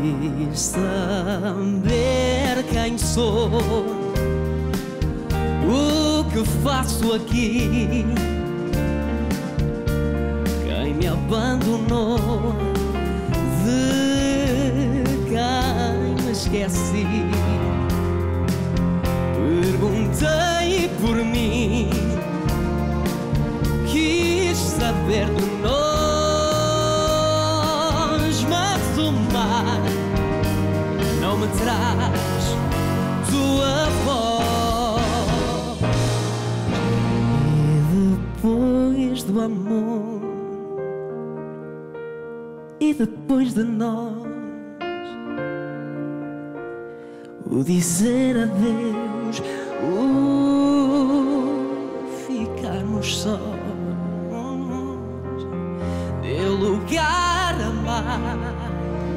Quis saber quem sou, o que faço aqui, quem me abandonou, de quem me esqueci. Perguntei por mim, quis saber de nós, mas o mar não me traz tua voz. E depois do amor, e depois de nós, o dizer adeus, o ficarmos sós, deu lugar a mais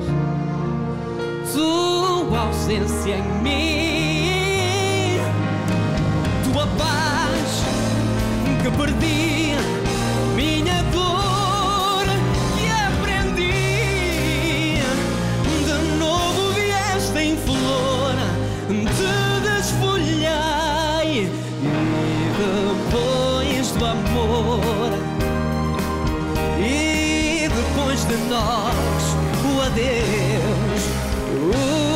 tua ausência em mim, tua paz que perdi, minha dor que aprendi. De novo vieste em flor, te desfolhei, e depois do amor, e depois de nós, o adeus.